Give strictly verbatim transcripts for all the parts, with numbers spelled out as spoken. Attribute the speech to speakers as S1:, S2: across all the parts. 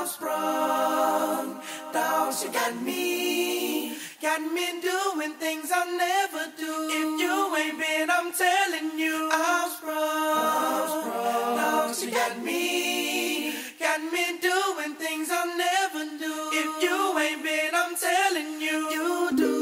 S1: I'm sprung, dog, she got me, got me doing things I'll never do. If you ain't been, I'm telling you, I'm sprung, dog, she got me, got me doing things I'll never do. If you ain't been, I'm telling you, you do.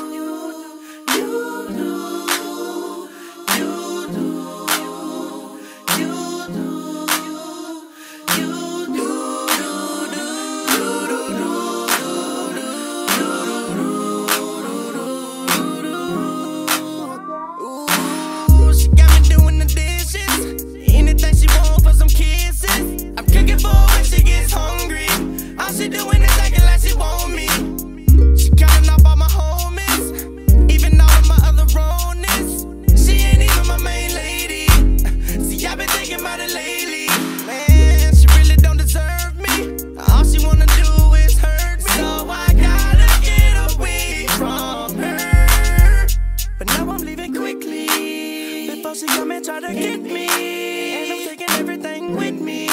S2: She doing it acting like she want me. She counting up all my homies, even all of my other wrongness. She ain't even my main lady. See, I've been thinking about it lately. Man, she really don't deserve me. All she wanna do is hurt me. So I gotta get away from her. But now I'm leaving quickly before she come and try to get me. And I'm taking everything with me.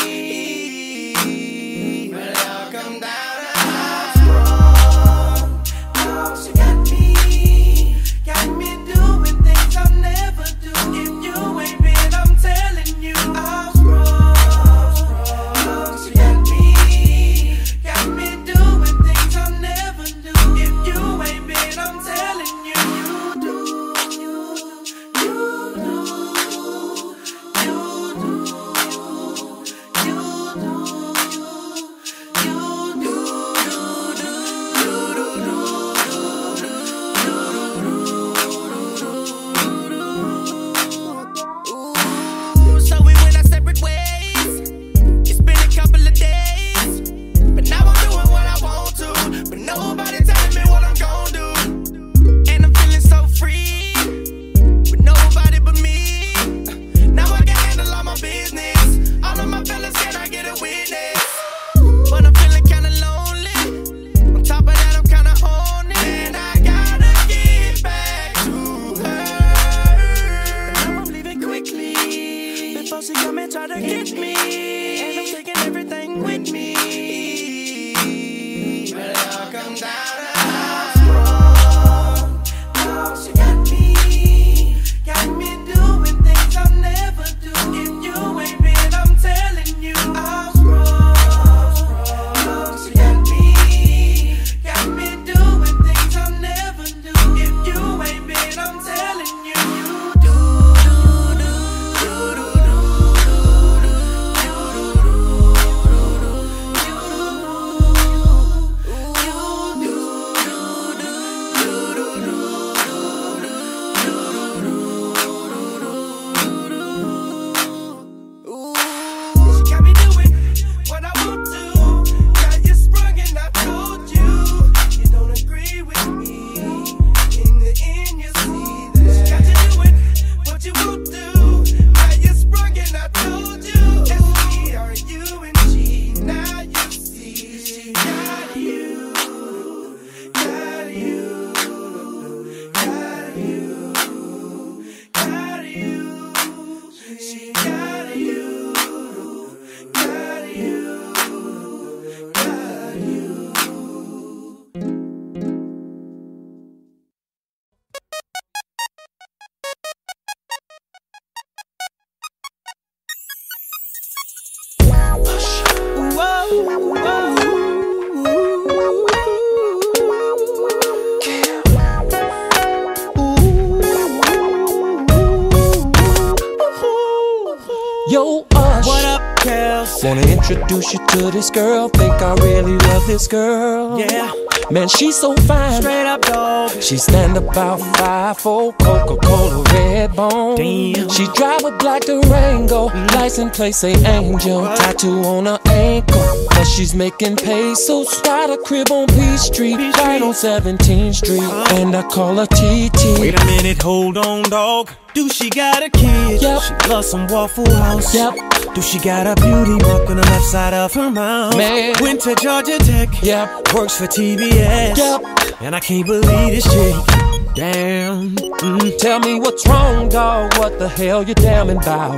S3: Yo, Ush, what up, Kels? Wanna introduce you to this girl. Think I really love this girl.
S2: Yeah,
S3: man, she's so fine.
S2: Straight up, dog.
S3: She stand about five four, Coca-Cola red bone. Damn. She drive a black Durango, mm. license plate say Angel. What? Tattoo on her ankle, cause she's making pesos. Got a crib on Peachtree, Peachtree. right on seventeenth street, uh. and I call her T T.
S2: Wait a minute, hold on, dog. Do she got a kid?
S3: Yep.
S2: She loves some Waffle House.
S3: Yep.
S2: Do she got a beauty mark on the left side of her mouth?
S3: Man.
S2: Went to Georgia Tech.
S3: Yep.
S2: Works for T B S.
S3: Yep.
S2: And I can't believe this chick. Damn.
S3: Mm. Tell me what's wrong, dog. What the hell you damning about?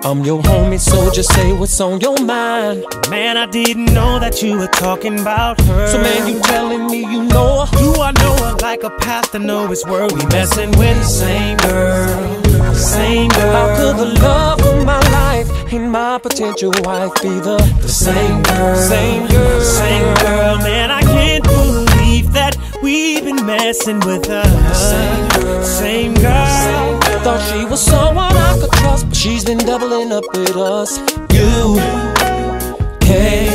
S3: I'm your homie, so just say what's on your mind.
S4: Man, I didn't know that you were talking about her.
S3: So man, you telling me you know her?
S4: Do I know her like a pastor know his word? We messing with the same girl, same girl.
S3: How could the love of my life and my potential wife be the, the same girl, same girl,
S4: same girl? Man, I can't believe that we've been messing with her. Same girl, same girl. Same girl.
S3: Thought she was someone I could trust, but she's been doubling up with us. You, hey,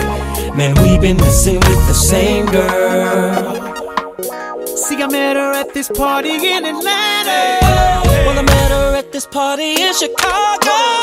S3: man, we've been messing with the same girl.
S4: See, I met her at this party in Atlanta.
S3: Well, I met her at this party in Chicago.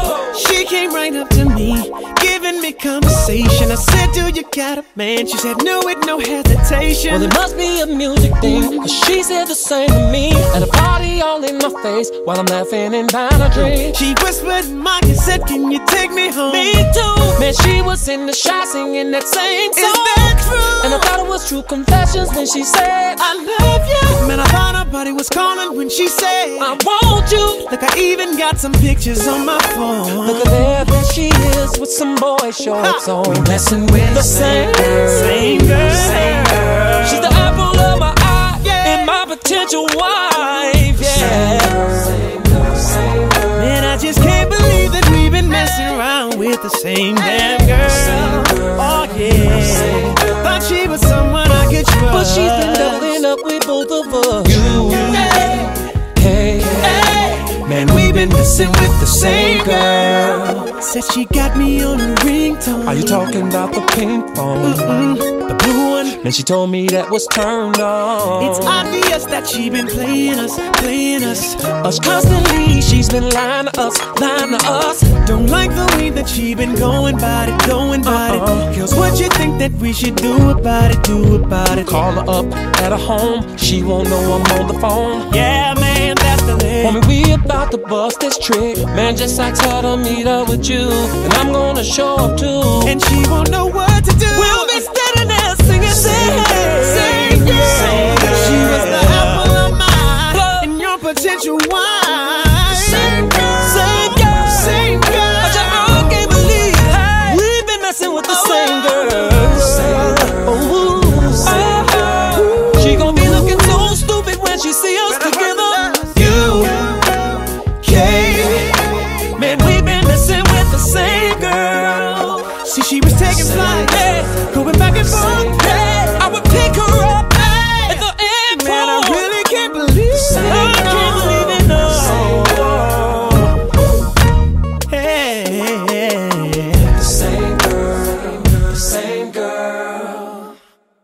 S4: She came right up to me, giving me conversation. I said, do you got a man? She said, no, with no hesitation.
S3: Well, it must be a music thing, cause she said the same to me. At a party all in my face, while I'm laughing and buying a drink.
S4: She whispered in my ear, said, can you take me home?
S3: Me too. Man, she was in the shot singing that same song.
S4: Is that true?
S3: And I thought it was true confessions when she said,
S4: I love you. Man, I thought her body was calling when she said,
S3: I want you.
S4: Look, I even got some pictures on my phone.
S3: Look at there, there she is with some boy shorts on. We messing with the same girl,
S4: same girl, same girl.
S3: She's the apple of my eye, yeah, and my potential wife, yeah. Same girl, same girl.
S4: Man, I just can't believe that we've been messing around with the same damn girl. Oh yeah, thought she was someone I could trust,
S3: but she's been doubling up with both of us. You, hey, hey, hey. Man, we've been messing with the same girl.
S4: Said she got me on a ringtone.
S3: Are you talking about the pink phone?
S4: Mm-mm, the blue one.
S3: Man, she told me that was turned on.
S4: It's obvious that she been playing us, playing us.
S3: Us constantly, she's been lying to us, lying to us.
S4: Don't like the way that she been going about it, going about uh-uh. it. Girls, what you think that we should do about it, do about it?
S3: Call her up at her home, she won't know I'm on the phone.
S4: Yeah, man, that's the leg.
S3: Homie, we about to bust this trick. Man, just ask her to meet up with you, and I'm gonna show up too.
S4: And she won't know what to do.
S3: We'll be standing there singing, singing,
S4: same girl, same girl. She was the apple of my eye, and your potential wife.
S3: Same girl, same girl,
S4: same girl.
S3: I just I can't believe hey, we've been messing with the oh, same girl. Same girl. Oh, oh, she gon' be looking so stupid when she see us together. You, okay, man, we've been messing with the same girl.
S4: See, she was taking flight, hey, going back and forth.
S3: Hey, I would pick her up hey, at the airport.
S4: Man, I really can't believe it.
S3: I can't believe it, no.
S4: Hey,
S3: the same girl, the same girl.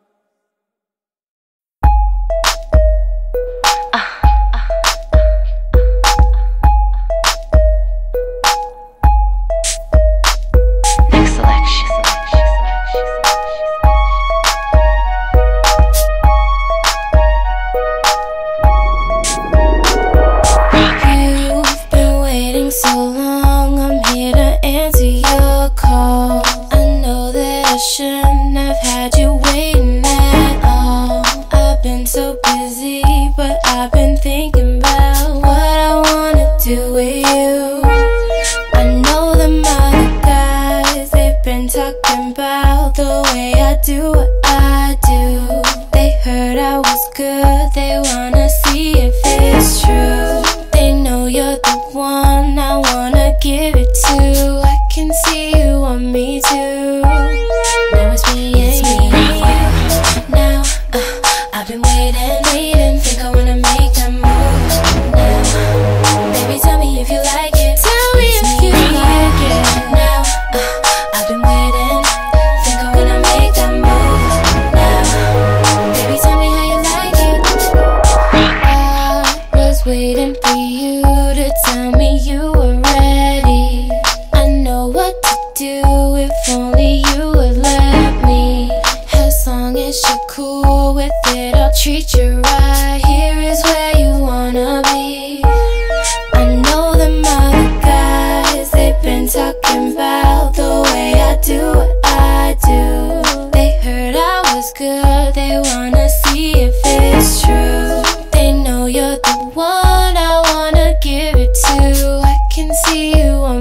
S5: Next selection. You've been waiting so long, I'm here to answer your call. I know that I shouldn't have had you waiting at all. I've been so busy, but I've been thinking about what I wanna do with you. I know them other guys, they've been talking about the way I do what I do. They heard I was good, they wanna see if it's true. They know you're the one I wanna give it to. I can see you want me too. Now it's me and you. Now, uh, I've been waiting, waiting, think I wanna make that move now. Baby, tell me if you like it. Tell me if you like it. Now, uh, I've been waiting, think I wanna make that move now. Baby, tell me how you like it. I was waiting for you to tell me you were ready. I know what to do if only you would let me. As long as you're cool with it, I'll treat you right. Here is where you wanna be. I know them other guys, they've been talking about the way I do what I do. They heard I was good, they wanna see if it's true. They know you're the one I wanna give it to. I can see you on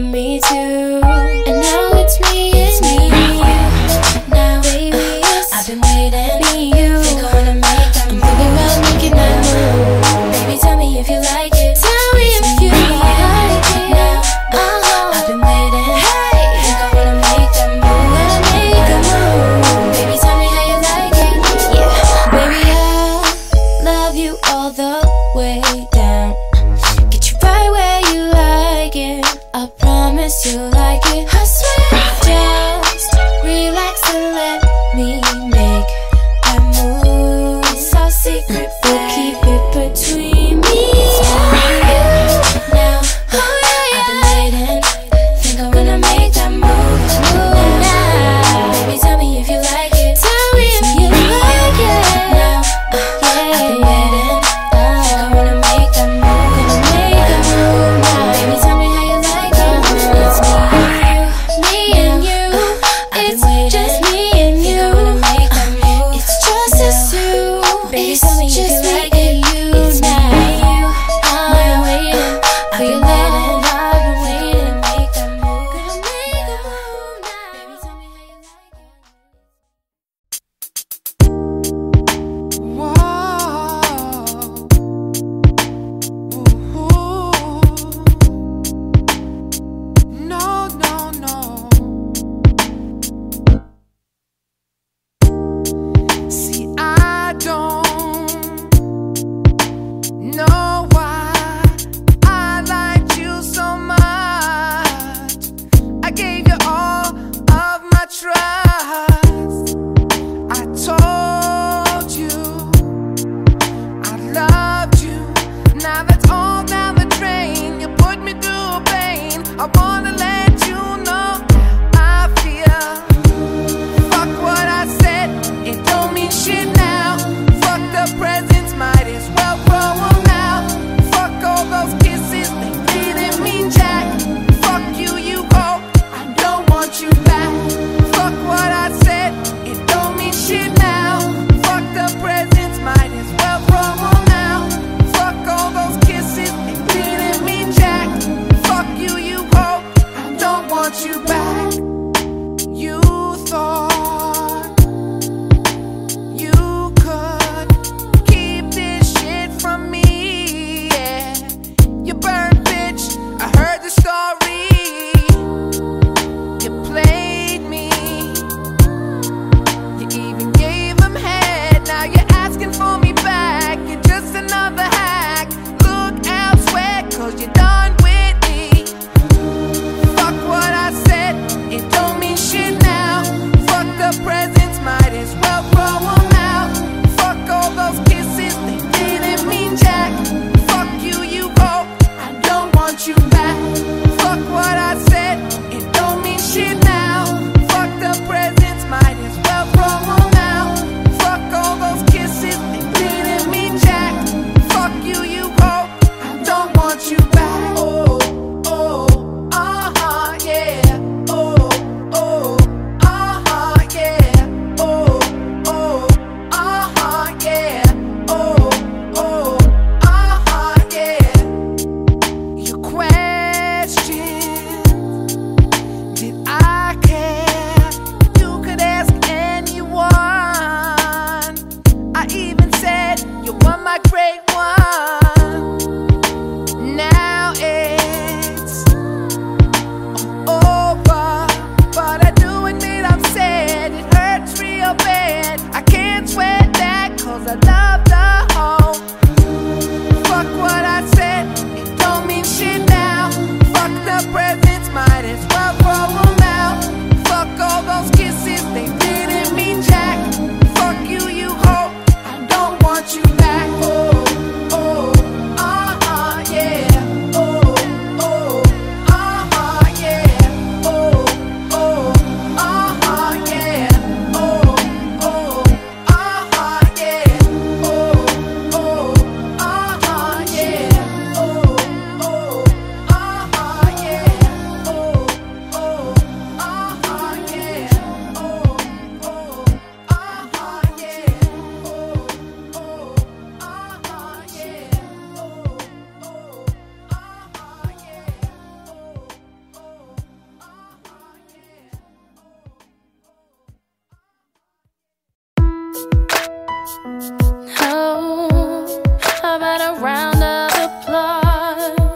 S5: Oh, how about a round of applause?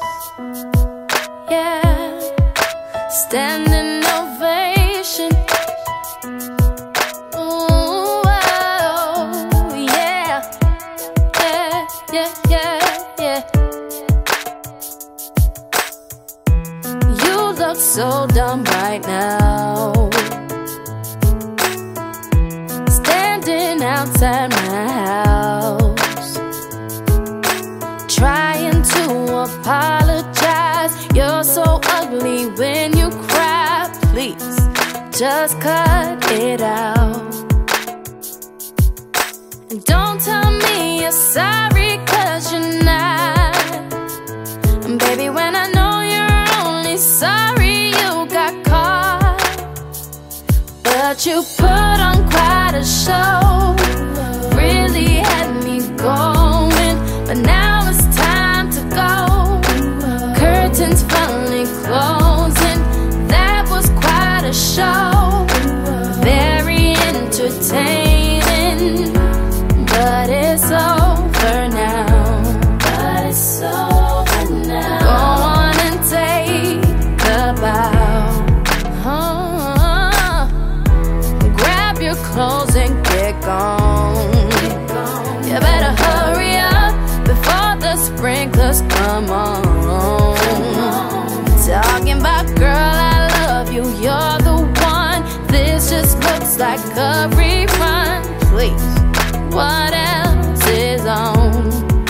S5: Yeah, standing ovation. Ooh, oh, yeah, yeah, yeah, yeah, yeah. You look so dumb right now, standing outside my house, trying to apologize. You're so ugly when you cry. Please, just cut it out. And don't tell me you're sorry, cause you're not. And baby, when I know you're only sorry you got caught, but you put on quite a show, really had me going. But now it's time to go, curtains finally closing. That was quite a show, very entertaining, but it's over now. But it's over now. Go on and take a bow. Oh, grab your clothes and get gone. You better hurry up before the sprinklers come on. Talking about, girl, I love you, you're the one. This just looks like a rerun. Please, what else is on?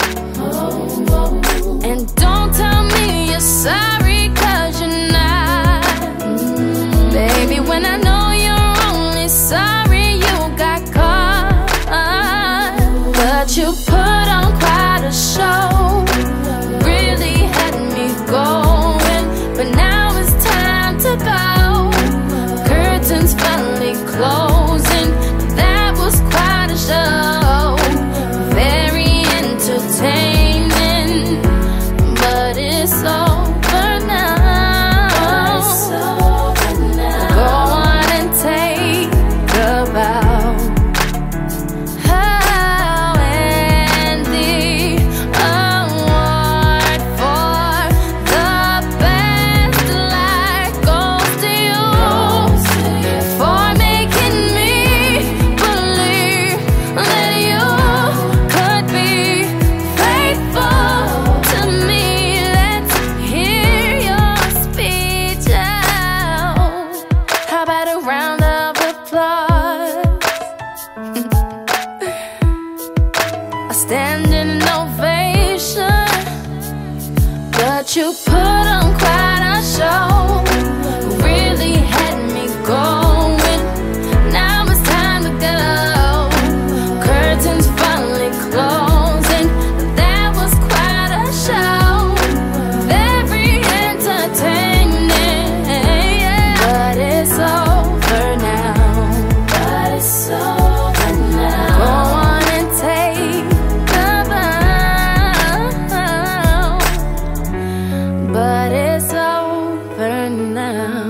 S5: And don't tell me you're sorry, cause you're not. Baby, when I know you're only sorry you got caught, but you put on quite a show, really had me going. But now it's time to go, curtains finally closing. That was quite a show, very entertaining, but it's over now. Go on and take a bow. Oh, and the award for the best life goes to you, for making me believe that you could be faithful to me. Let's hear your speech out. How about a round of applause? A standing ovation, but you put on quite a show, really had me going. Now it's time to go, curtains finally closing. That was quite a show, very entertaining, but it's over now. But it's over now. Go on and take a bow, but it's over now.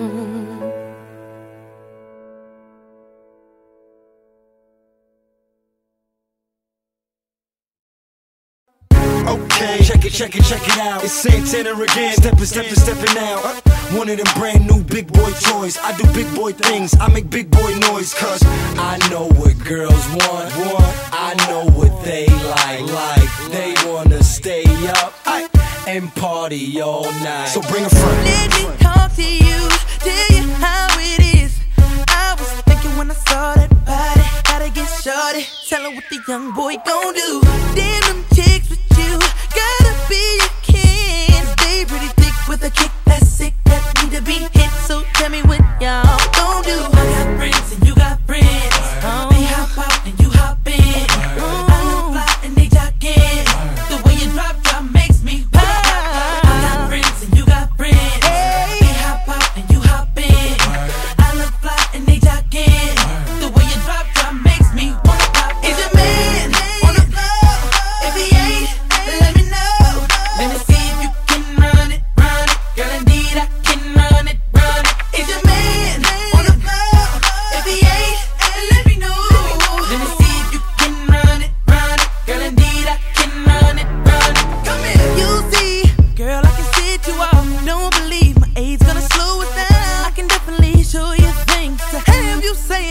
S6: Okay, check it, check it, check it out. It's Santana again, steppin', steppin', steppin' out. One of them brand new big boy toys. I do big boy things, I make big boy noise. Cause I know what girls want, want. I know what they like, like. They wanna stay up and party all night. So bring a friend.
S2: Let me talk to you, tell you how it is. I was thinking when I saw that body, gotta get shorty. Tell her what the young boy gon' do. Damn them chicks with you, gotta be your kin. They pretty thick with a kick that's sick, that need to be hit. So tell me what y'all gon' do. I got friends and you got friends. Oh. They hop out and you hop in. Oh. I look fly and they jogging. The way you drop drop makes me pop. I got friends and you got friends. Hey. They hop out and you hop in. I look fly and they jogging. The way you drop drop makes me wanna pop. Is your man on the floor? If he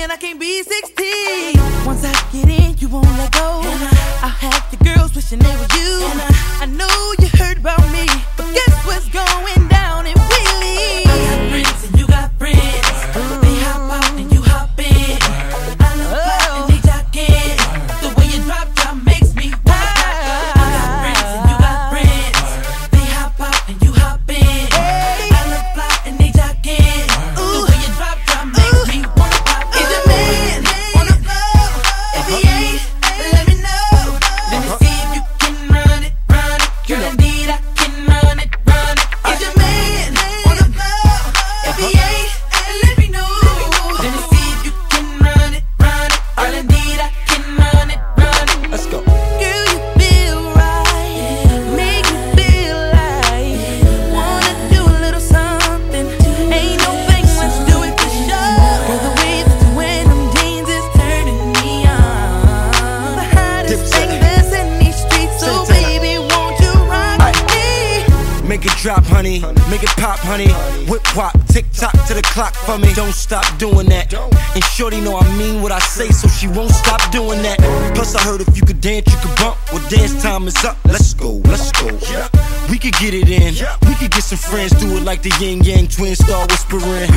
S1: and I can't be sixteen. Once I get in, you won't let go. I'll have the girls wishing they were you. I know you heard about me, but guess what's going down in Wheelie? I got friends and you got friends. They hop out and you hop in. I look fly and they jock in. The way you drop drop makes me wild. I got friends and you got friends. They hop out and you hop in. I look fly and they jock in. The way you drop drop makes me wanna pop. Is your man on the floor? If he ain't, let me know. Let me see if you can run it, run it. Girl, indeed I can run it, run it. Is your man on the floor? If he ain't, let me know. Let me see if you can run it, run it. Girl, indeed I can run it, run it.
S6: Let's go.
S1: Girl, you feel right, make me feel like wanna do a little something. Ain't no thing, let's do it for sure. Girl, the way that you wear them jeans is turning me on. The hottest thing that's in these streets, so baby, won't you rock me?
S6: Make it drop, honey. Make it pop, honey. Whip whop, tick tock to the clock for me. Don't stop doing that. And shorty know I mean what I say, so she won't stop doing that. Plus I heard if you could dance, you could bump. Well, dance time is up. Let's go, let's go. We could get it in. We could get some friends, do it like the yin yang twins, start whispering.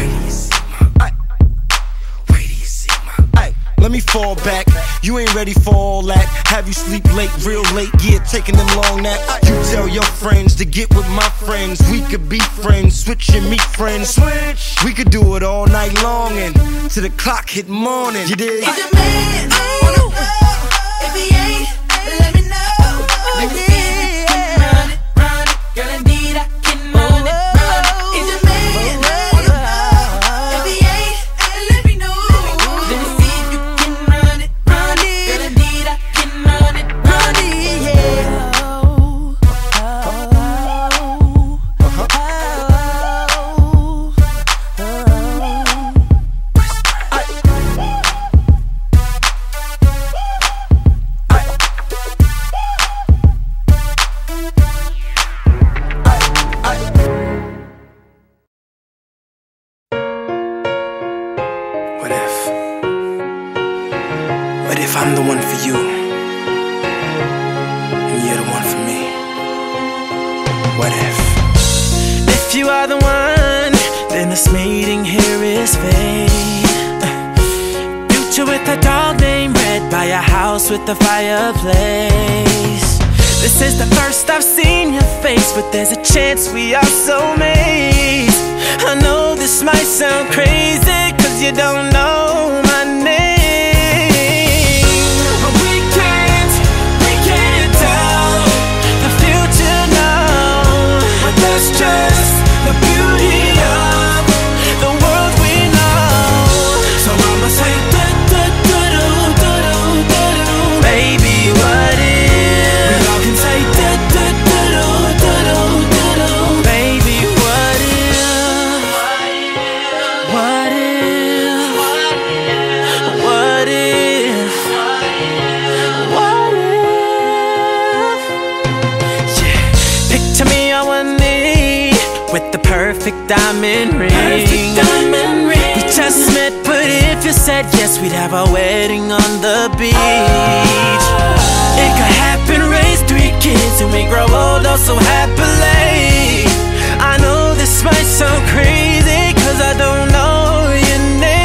S6: Let me fall back, you ain't ready for all that. Have you sleep late, real late, yeah, taking them long naps. You tell your friends to get with my friends. We could be friends, switch and meet friends. Switch. We could do it all night long and till the clock hit morning. You dig?
S1: Is your man on the floor? If he ain't, let me know. Let me see if you can run it, run it. Girl, indeed I can run it, run it. Is your man on the floor? If he ain't, let me know. Let me see if you can run it, run it. Girl, indeed I can run it, run it. Yeah. Oh, oh,
S2: What if? What if I'm the one for you? And you're the one for me? What if?
S4: If you are the one, then this meeting here is fate. Future with a dog named Red by a house with a fireplace. This is the first I've seen your face, but there's a chance we are soulmates. I know this might sound crazy, cause you don't know my name. But we can't, we can't tell the future now. But that's just the beauty of the world we know. So I'ma say do do do do do do do. Baby, what if we all can say do do do do do do do. Baby, what if? What if? What if? What if? Yeah. Picture me on one knee with the perfect diamond ring. Perfect diamond ring. We just met, but if you said yes, we'd have our wedding on the beach. It could happen, raise three kids, and we grow old oh so happily. I know this might sound crazy, cause I don't know your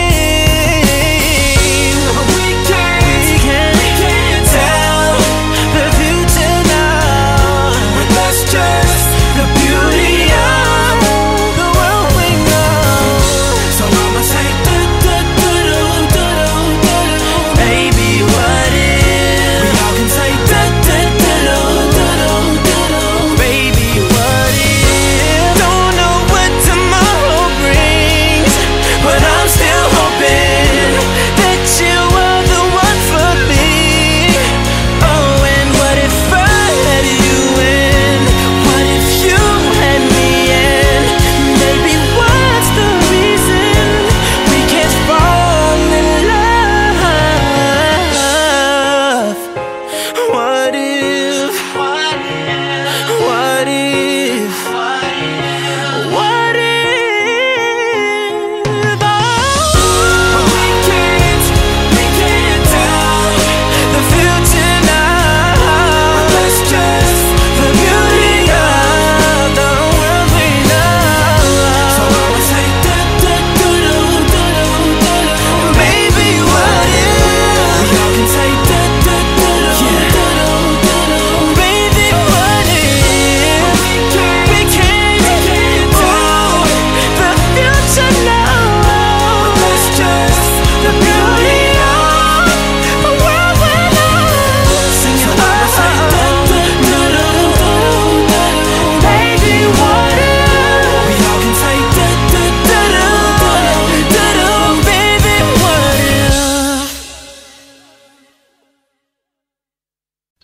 S4: name. But we can't, we can't, we can't tell the future now. But that's just the beauty of the world we know. So I'ma say do do do do do do do. Baby, what if we all can say do do do do do do do. Baby, what if? Don't know what tomorrow brings,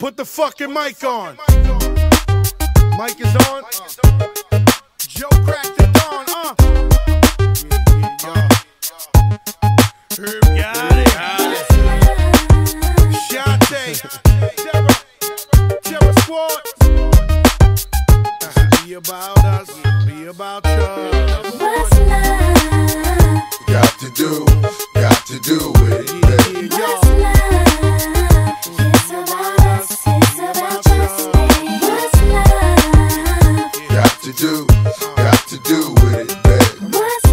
S7: Put the fucking mic on. Mic is on. Joe cracked it on. Uh. Herb got it. Shante. Terror. Terror Squad. Be about us. Be about you.
S5: What's love?
S8: Got to do. Got to do with it.
S5: What's love? It's about us. It's about just me. What's love?
S8: Got to do. Got to do with it, babe.
S5: What's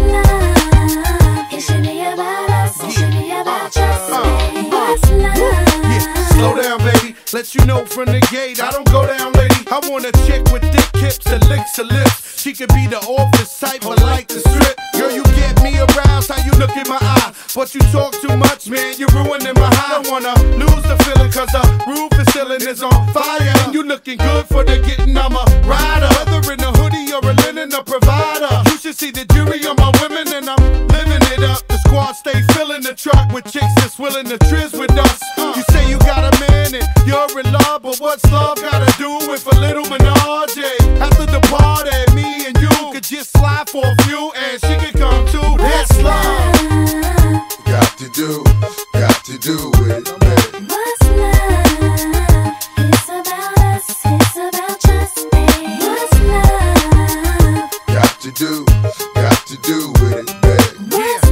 S5: love? It should be about us. It should be about just me. What's love?
S7: Yeah, slow down, baby. Let you know from the gate, I don't go down, lady. I want a chick with thick hips that licks her lips. She could be the office type, but like the strip. Girl, you get me aroused, how you look in my eye. But you talk too much, man, you're ruining my high. I don't wanna lose the feeling, cause the roof is ceiling is on fire. And you looking good for the getting, I'm a rider. Whether in a hoodie or a linen, a provider. You should see the jury on my women, and I'm living it up. The squad stay filling the truck with chicks that's willing to trizz with us. You say you got a man and you're in love, but what's love gotta do with a little menage? After the party, me and you could just slide for a few, and she could come too. That's love.
S8: Got to do. Got to do with it, babe.
S5: What's love? It's about us. It's about just me. What's love?
S8: Got to do. Got to do with it, babe.
S5: What's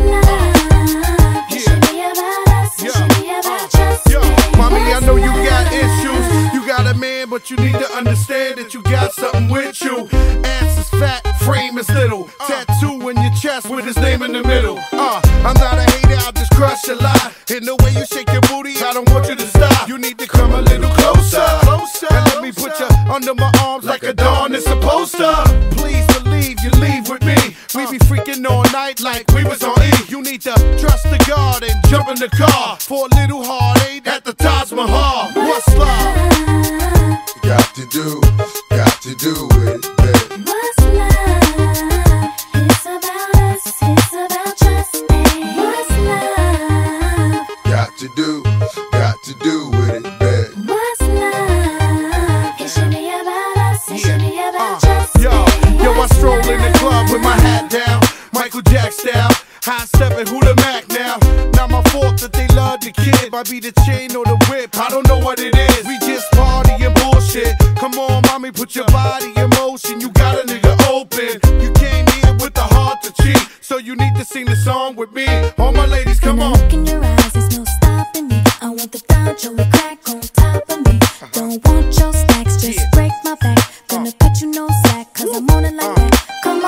S5: love? It should be about us. It should be about just
S7: Yo,
S5: me.
S7: mommy, I know you got issues. You got a man, but you need to understand that you got something with you. Ass is fat, frame is little. Tattoo in your chest with his name in the middle. Uh, I'm not a hater, I'll just crush a lie. In the way you shake your booty, I don't want you to stop. You need to come a little closer, closer. And let me put you under my arms like a dawn is supposed to. Please believe you leave with me. We be freaking all night like we was on E. You need to trust the God and jump in the car for a little heartache at the Taj Mahal. What's love?
S8: Got to do. Got to do with it, babe.
S5: What's love? It's about us. It's about just me. What's love?
S8: Got to do. Got to do with it, babe.
S5: What's love? It should be about us. It should be about just
S7: Yo,
S5: me.
S7: yo, I stroll in the club with my hat down, Michael Jack style. High stepping, who the Mac now? Not my fault that they love the kid. Might be the chain or the whip, I don't know what it is. We just party and bullshit. Come on, mommy, put your body in motion. You got a nigga open. You came here with the heart to cheat, so you need to sing the song with me. All my ladies, come on.
S5: Look in your eyes, there's no stopping me. I want the Doncho with crack on top of me. Don't want your stacks, just break my back. Gonna cut you no slack, cause I'm on it like that. Come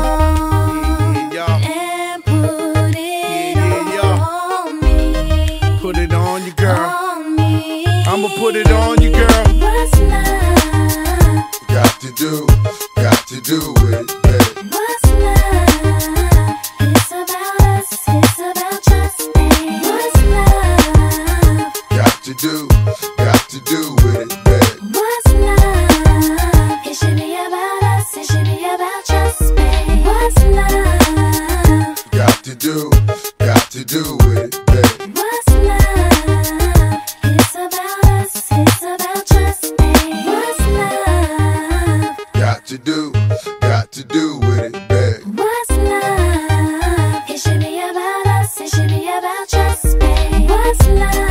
S5: on,
S7: Yeah,
S5: and put it
S7: Yeah,
S5: on me.
S7: put it on you, girl.
S5: On me.
S7: I'ma put it on you, girl.
S5: What's love?
S8: Got to do. Got to do with it, babe.
S5: What's love? It's about us. It's about just me. What's love?
S8: Got to do. Got to do with it, babe.
S5: What's love? It should be about us. It should be about just me. What's love?
S8: Got to do. Got to do with it, babe.
S5: What's love? It's about us. It's about just me. What's love?
S8: Got to do. Got to do with it, babe.
S5: What's love? It should be about us. It should be about just me. What's love?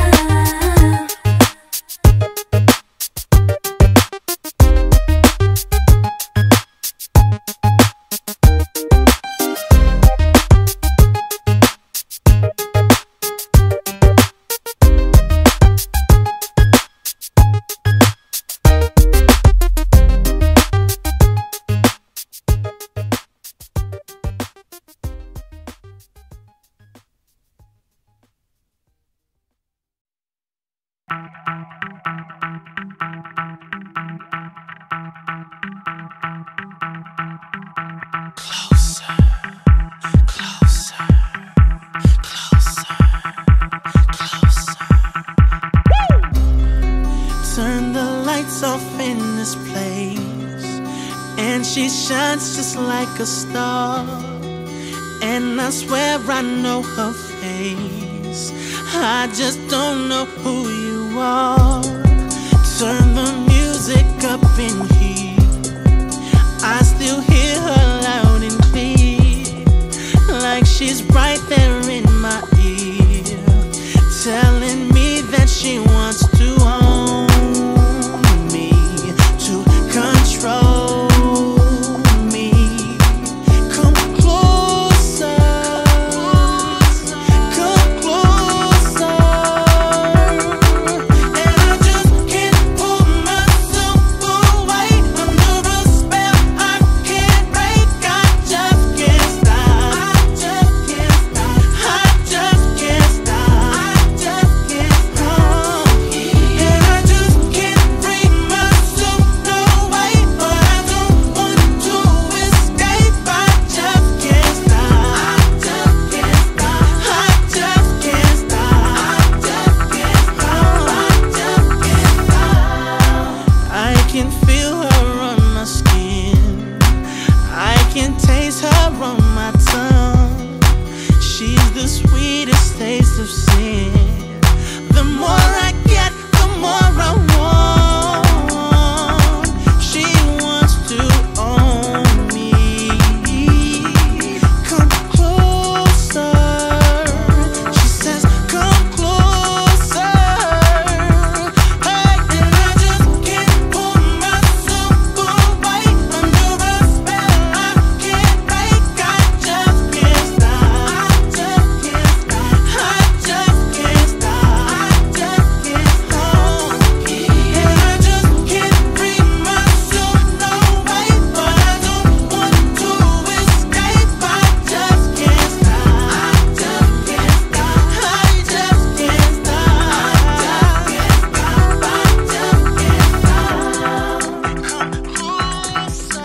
S4: Turn the lights off in this place, and she shines just like a star. And I swear I know her face, I just don't know who you are. Turn the music up in here. I still hear her loud and clear, like she's right there in my ear, telling me that she wants to own me, to control me. Come closer, come closer, and I just can't pull myself away under a spell I can't break. I just can't stop, I just can't stop, I just can't stop, I just can't stop, and I just can't bring myself away, but I don't want to escape. I just can't stop, I just can't stop, I just can't stop, I just can't stop, I just can't stop. I can feel her on my skin, I can taste her on my tongue. She's the sweetest taste of sin. The more I get, the more I want. She wants to own me. Come closer. She says, come closer. Hey, and I just can't pull myself away under a spell I can't break. I just can't stop, I just can't stop, I just can't stop, I just can't stop, and I just can't bring myself away, but I don't want to escape. I just can't stop, I just can't stop, I just can't stop, I just can't stop, I just can't stop. Come closer,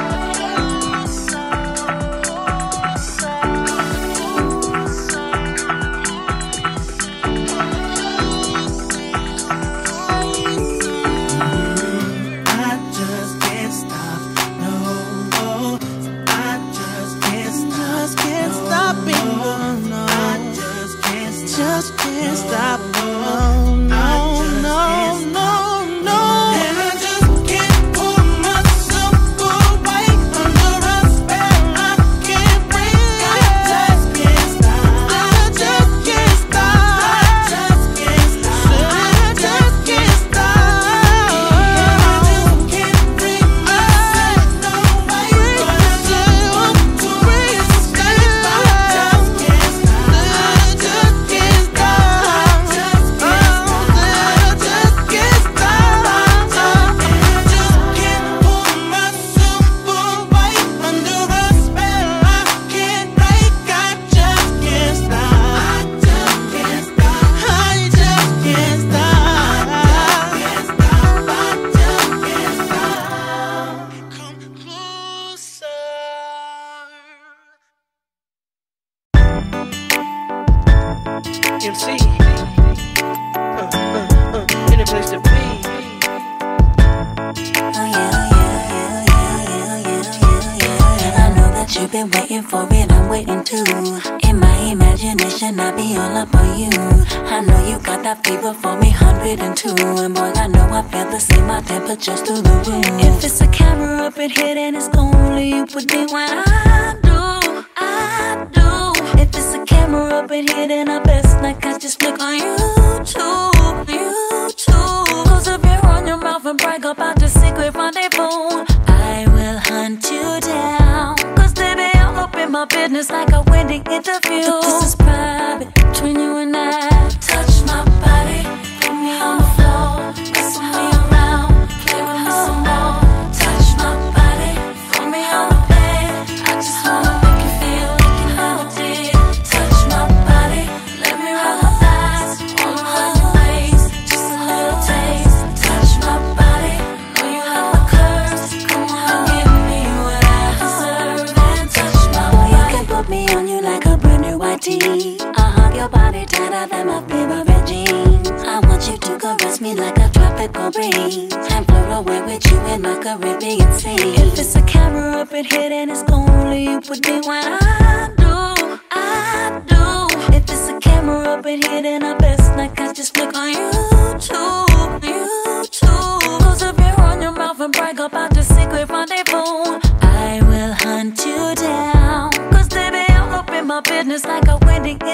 S4: I just can't stop, no, I just can't stop, can't stop it, no, no, I just can't stop, just can't stop, no, no, no, no, no, and I just can't pull myself away under a spell I can't break. I just can't stop, I just can't stop, I just can't stop, I just can't stop, and I just can't bring myself away, but I don't want to escape. I just can't stop, I just can't stop, I just can't stop, I just can't stop, and I just can't pull myself away under a spell I can't break. I just can't stop, I just can't stop, I just can't stop, I just can't stop, I just can't stop. Come closer. M C, uh, uh, uh, any place to be.
S9: I know that you've been waiting for it, I'm waiting too. In my imagination, I be all up on you. I know you got that fever for me, one hundred and two. And boy, I know I feel the same, my temperature's through the roof. If it's a camera up in here, then it's only you with me when I do, I do. If it's a camera up in here, then I best like I just click on YouTube, YouTube. Close up your on your mouth and brag about your secret rendezvous. I will hunt you down, cause baby, I'm up in my business like a winning interview. But this is private, between you and I. Touch my body, put me on the floor, wrestle me around, play with me some more. Touch my body, put me on the bed, I just wanna make you feel like you never did. Touch my body, let me roll my thighs, wanna hug your waist, just a little taste. Touch my body, know you have my curves, come on, give me what I deserve, and touch my body. You can put me on you like a brand new white tee. I hug your body tighter than my favorite jeans. I want you to caress me like a tropical breeze and float away with you in my Caribbean sea. If it's a camera up in here, then it's only you with me when I do, I do. If it's a camera up in here, then I best like I just click on YouTube, YouTube.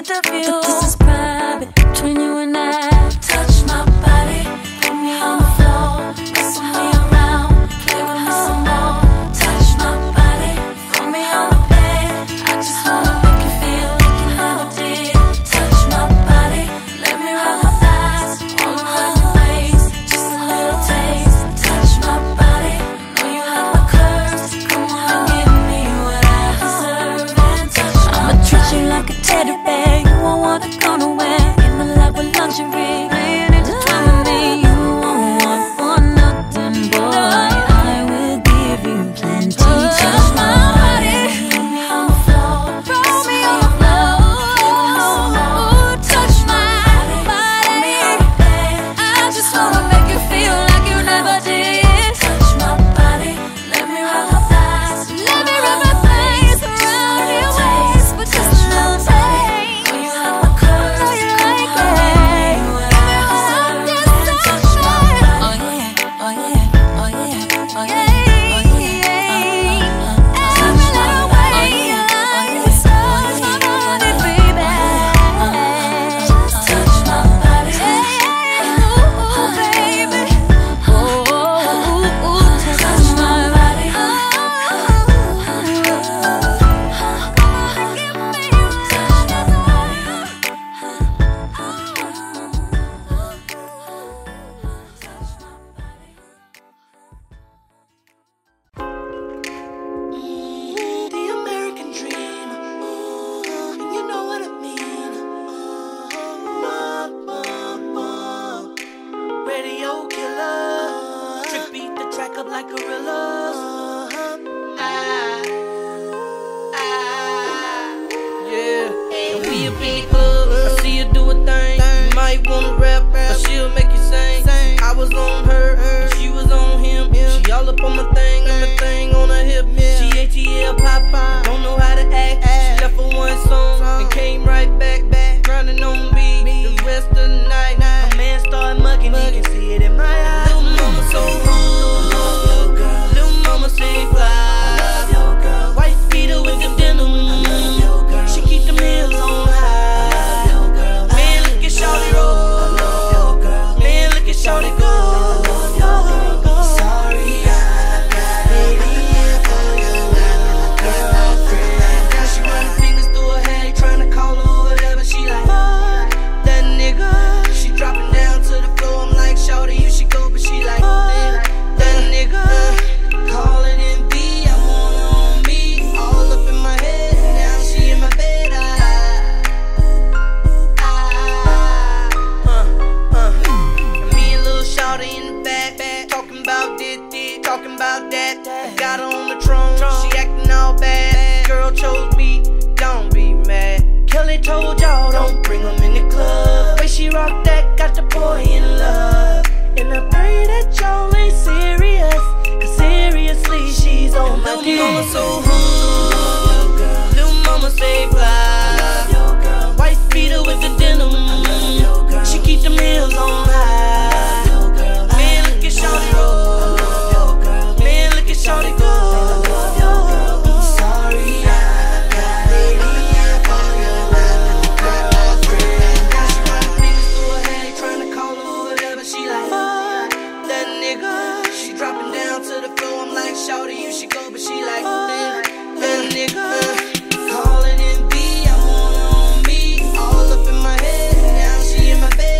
S9: at the view. But this is private between you and I. Touch my body, put me on the floor, wrestle me around, play with me some more. Touch my body, put me on the bed. I just wanna make you feel like you never did. Touch my body, let me rub my thighs, all around your waist, just a little taste. Touch my body, know you have my curves. Come on, give me what I deserve and touch my I'ma treat you like a teddy bear. You won't wanna go nowhere. In my lap with luxury, laying intertwined with me. You won't want for nothing, boy. I will give you plenty. Touch my body, put me on the floor, throw me on the floor. Touch my body, I just wanna make you feel like you never did. Touch my body, let me rub my thighs, let me rub my thighs around your waist, but just a little taste. Know you have my curves, know you like it. Give me what I deserve. Touch my body. Oh yeah, oh yeah, oh yeah, oh yeah.
S1: The American dream, you know what I mean. Radio killer, trick beat the track up like gorillas. Ah, ah, yeah. And we up in the club, I see her do a thing. You might wanna rap, but she'll make you sing. I was on her, and she was on him. She all up on my thing, and my thing on her hip. She A T L Popeye, don't know how to act. She left for one song and came right back, back, grinding on me the rest of the night. A man started mugging, he can see it in my eyes. Little mama so rude, little mama say fly. White feeder with them denim, she keep them heels on high. Man, look at shawty roll, man, look at shawty go. Talking about that, I got her on the throne, she acting all bad. Girl chose me, don't be mad. Kelly told y'all don't bring them in the club. Way she rocked that, got the boy in love. And I pray that y'all ain't serious, cause seriously she's on my dick. Little mama so hood, little mama say fly. White feeder with the denim, she keep them heels on high. Man, look at shawty roll, shawty go. Sorry, I got it in for your girlfriend. Now she running fingers through her head, trying to call her whatever. She like, fuck that nigga. She dropping down to the floor. I'm like, shawty, you should go, but she like, fuck that nigga. Call it R and B, I want her on me, all up in my head. Now she in my bed.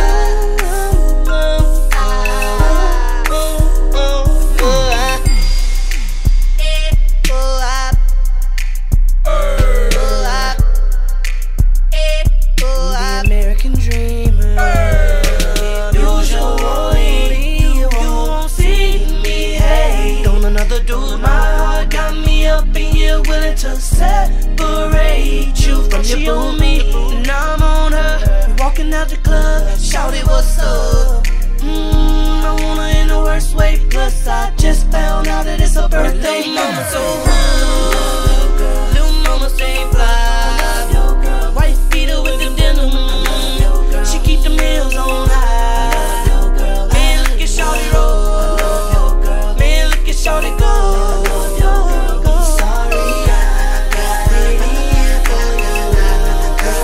S1: To separate you from your boo me. Now I'm on her, we walking out the club. Shawty, what's up? Mmm, I want her in the worst way. Plus I just found out that it's her birthday. Little mama so rude, little mama say fly. White feeder with them denim, she keep them heels on high. Man, look at shawty roll, man, look at shawty go. Sorry, I got it in for your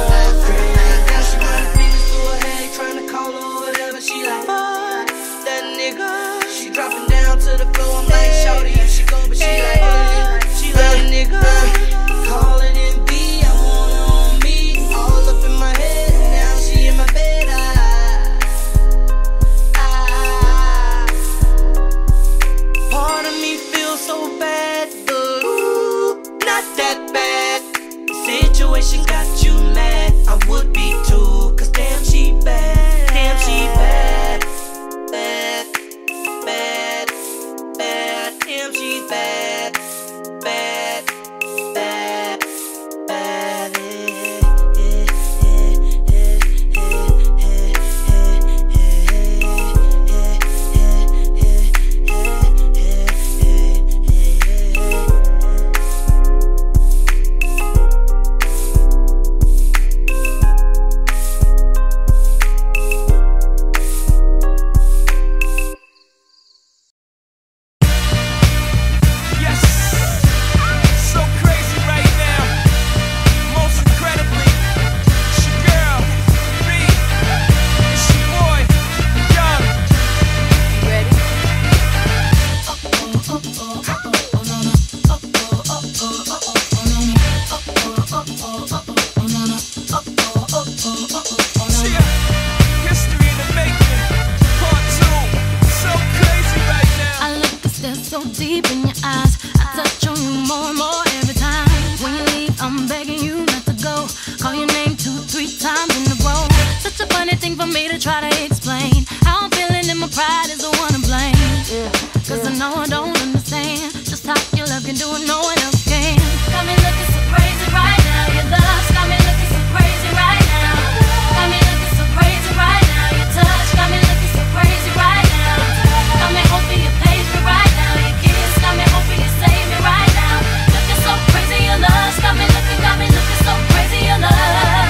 S5: anything for me to try to explain how I'm feeling and my pride is the one to blame. Yeah. Cause I know I don't understand just how your love can do it, no one else can. Got me looking so crazy right now. Your love's got me looking so crazy right now. Got me looking so crazy right now. Your touch got me looking so crazy right now. Got me hoping you page me right now. Your kiss got me hoping you save me right now. Looking so crazy, your love's got me looking, got me looking so crazy, your love.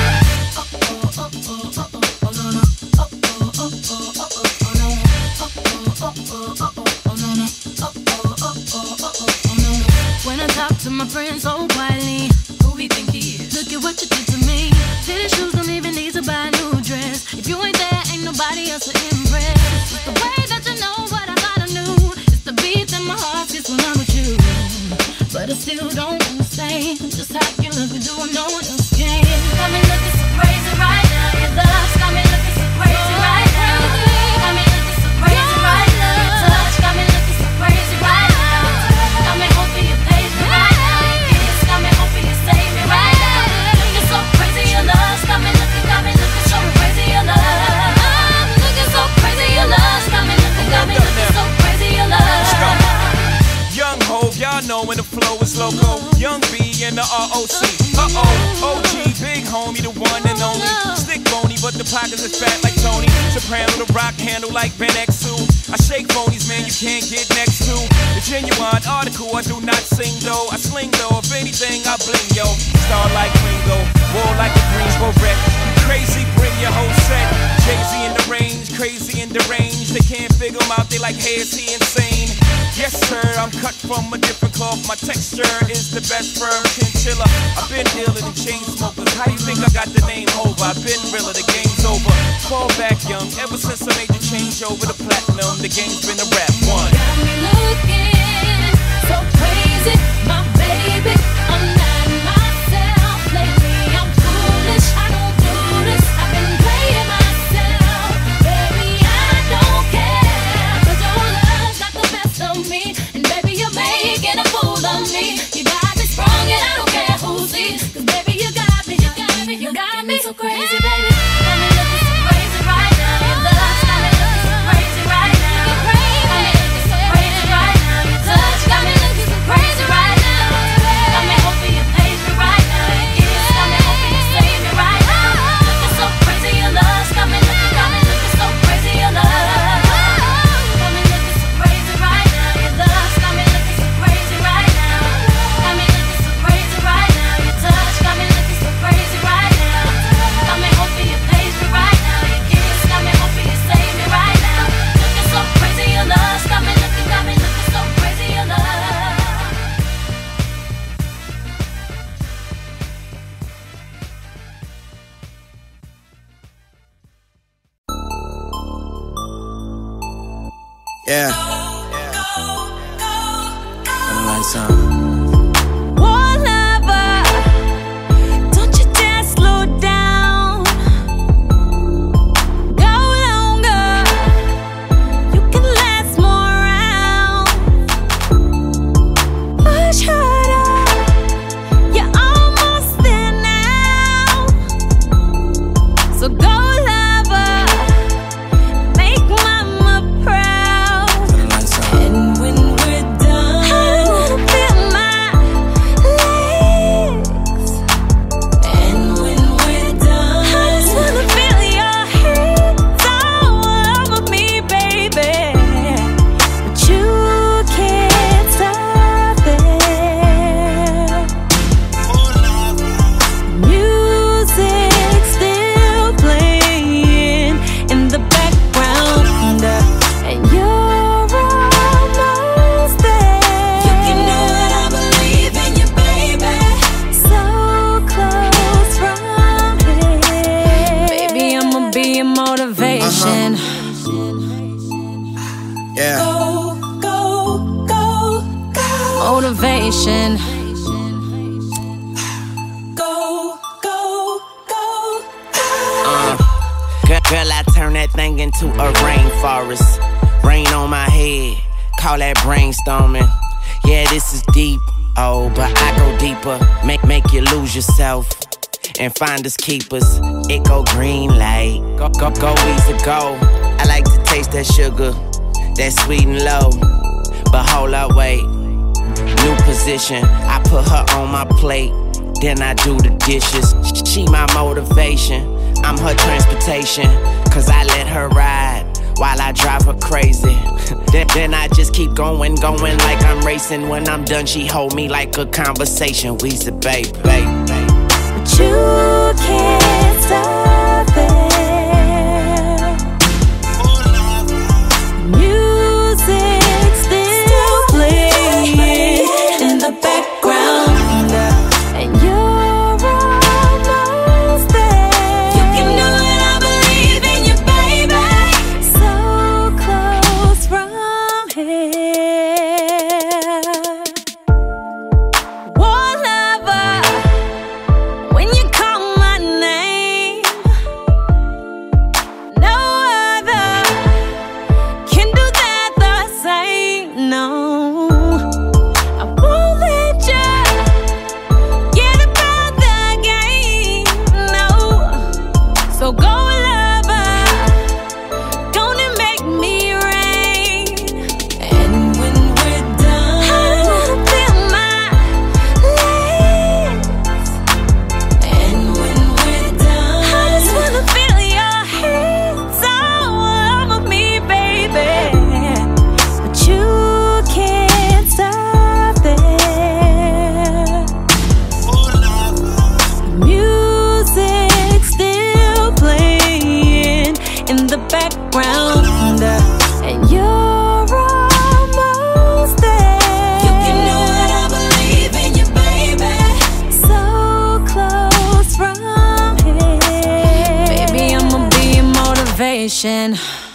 S5: When I talk to my friends so quietly, who he think he is? Look at what you did to me. Fitted shoes don't even need to buy a new dress. If you ain't there, ain't nobody else to impress. It's the way that you know what I thought I knew. It's the beat that my heart gets when I'm with you. But I still don't understand just how you look and do what no one else can. Got me looking so crazy right now. Your love's got me looking so crazy right now. Got me looking so crazy right now. Your touch got me looking so crazy right now. Got me hoping you page me right now. Your kiss got me hoping you save me right now. Looking so crazy, your love's got me looking, got me looking so crazy, your love. I'm looking so crazy, your love's got me looking, got me looking so crazy, your love.
S10: Young Hov, y'all know when the flow is loco. Young B and the R O C. Uh-oh, O G, big homie, the one and only. Stick bony, but the pockets is fat like Tony. Soprano, the rock handle like Ben X two. I shake phonies, man, you can't get next to. The genuine article, I do not sing though. I sling though, if anything, I bling, yo. Star like Ringo, war like a Greensboro wreck. Crazy, bring your whole set. Jay-Z in the range, crazy in the range. They can't figure him out, they like, hey, is he insane? Yes, sir, I'm cut from a different cloth. My texture is the best firm chinchilla. I've been iller than chain smokers. How you think I got the name over? I've been realer, the game's over. Fall back young, ever since I made the change over to platinum, the game's been a rap one.
S5: Got me looking so crazy, my baby. I'm not myself lately. I'm foolish, I don't do this. I've been playing myself, baby. I don't care, 'cause your love's got the best of me, and baby you're making a fool of me. You got me sprung and I don't care who sees, 'cause baby you got me, you got me, you got me so crazy, baby. Got me looking so crazy right now. Your love's got me looking so crazy right now. Got me looking so crazy right now. Your touch got me looking so crazy right now. Got me hoping you page me right now. Your kiss got me hoping you save me right now. Looking so crazy, your love's got me looking, got me looking so crazy, your love. Got me looking so crazy right now. Your love's got me looking so crazy right now. Got me looking so crazy right now. Your touch got me looking so crazy right now. Got me hoping you page me right now. Your kiss got me hoping you save me right now. Looking so crazy, your love's got me looking, got me looking so crazy, your love.
S2: Yeah. Turn the lights on.
S5: One lover, don't you dare slow down. Go longer, you can last more rounds. Push harder, you're almost there now. So go lover, make mama proud.
S2: Turn the lights on.
S5: And when we're done, I wanna feel my legs. And when we're done, I just wanna feel your hands all over me, baby. But you can't stop it. Music still playing in the background, and you're almost there. You can know that I believe in you, baby. So close from here. Baby, I'ma be your motivation.
S2: Yeah.
S5: Go, go, go, go. Motivation. Go, go, go, go.
S4: Girl, girl, I turn that thing into a rainforest. Rain on my head, call that brainstorming. Yeah, this is deep, oh, but I go deeper. Make make you lose yourself and find us keepers. It go green light, go, go, go, easy, go. I like to taste that sugar, that sweet and low. But hold up, wait. New position, I put her on my plate, then I do the dishes. She my motivation, I'm her transportation. Cause I let her ride while I drive her crazy. then, then I just keep going, going like I'm racing. When I'm done, she hold me like a conversation. We's a babe, babe, babe.
S5: But you can't stop it. Music still playing in the background, and you're almost there. You can do it, I believe in you, baby. So close from here. One lover, when you call my name, no other can do that the same. No, I won't let you get about the game. No, so go lover, gonna make me rain. And when we're done, I wanna feel my legs. And when we're done, I just wanna feel your hands all over me, baby. But you can't stop it. Music still playing in the background, and you're almost there. You can do it, I believe in you, baby. So close from here. Baby, I'ma be your motivation.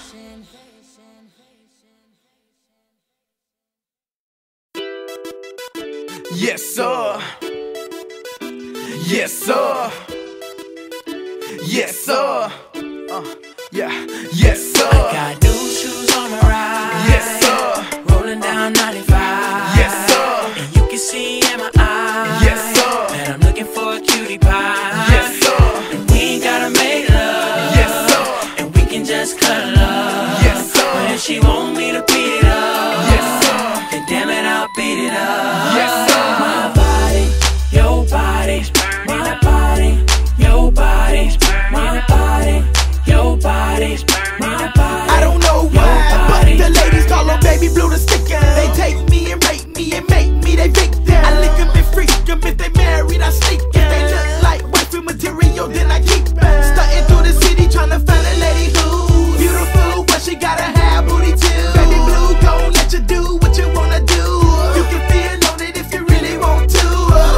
S6: Yes, sir. Yes, sir. Yes, sir. Uh, yeah. Yes, sir.
S4: Got new shoes on my ride.
S6: Yes, sir.
S4: Rolling down ninety-five.
S6: Yes, sir.
S4: And you can see in my eyes.
S6: Yes, sir.
S4: That I'm looking for a cutie pie.
S6: Yes, sir.
S4: And we ain't gotta make love.
S6: Yes, sir.
S4: And we can just cuddle up.
S6: Yes, sir.
S4: But if she want me to beat it up,
S6: Yes, sir.
S4: then damn it, I'll beat it up.
S6: Yes, sir.
S4: My body, your body, my body, your body, my body, your body, my body.
S1: I don't know why, but the ladies call her baby blue the sticker. They take me and rate me and make me they victim. I lick them and freak them if they married, I sneak them. They look like wifey material, then I keep them. Stunting through the city trying to find a lady who's beautiful, but she gotta have booty too. Baby blue gon' let you do what you wanna do. You can feel on it if you really want to.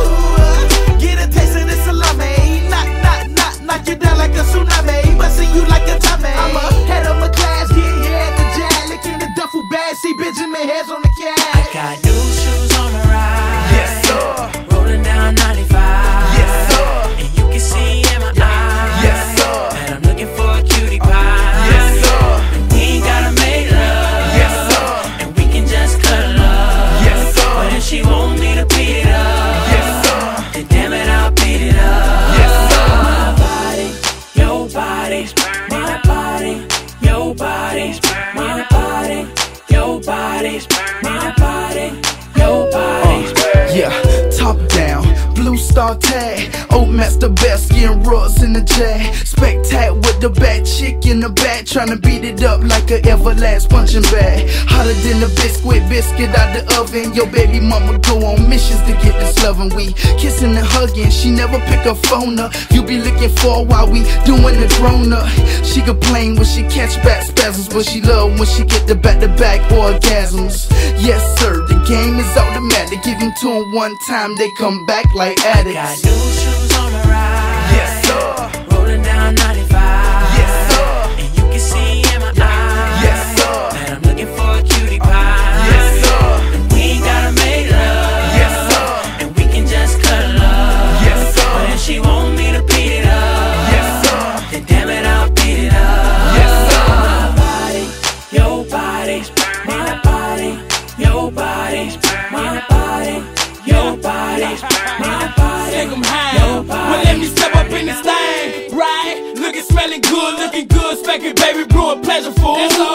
S1: Get a taste of this salami, knock, knock, knock, knock you down like a tsunami, busting you like a tummy. I'm ahead of my class, get here at the jazz, licking the duffel bag, see Benjamin heads on the cat.
S4: I got new shoes on my ride.
S6: Yes, sir.
S4: Rolling down ninety-five.
S6: Yes, sir.
S4: And you can see in my eyes.
S6: Yes, sir.
S4: That I'm looking for a cutie pie.
S6: Yes, sir.
S4: And we ain't gotta make love.
S6: Yes, sir.
S4: And we can just cuddle up.
S6: Yes, sir.
S4: But if she want me to beat it up,
S6: Yes, sir.
S4: then damn it, I'll beat it up.
S6: Yes, sir.
S4: My body, your body, my body, your body, my body, your body, my body, your body.
S1: Yeah, top down, blue star tag, old master best, skin rugs in the jag. Spectac with the bad chick in the back, tryna beat it up like a everlast punching bag. Hotter than the biscuit, biscuit out the oven. Your baby mama go on missions to get this loving. We kissing and hugging, she never pick her phone up. You be looking for while we doing the grown up. She complain when she catch back spasms, but she love when she get the back-to-back orgasms. Yes sir, the game is automatic. Give them to them one time, they come back like addicts.
S4: Got new shoes on my ride.
S6: Yes, sir.
S4: Rolling down ninety-five.
S6: Yes, sir.
S4: And you can see in my eyes.
S6: Yes, sir.
S4: That I'm looking for a cutie pie.
S6: Yes, sir.
S4: And we ain't gotta make love.
S6: Yes, sir.
S4: And we can just cuddle up.
S6: Yes, sir.
S4: But if she want me to beat it up,
S6: Yes, sir.
S4: then damn it, I'll beat it up.
S6: Yes, sir.
S4: My body, your body, my body, your body, my body, your body, my body, your
S11: respect it, baby, brew it pleasureful. It's the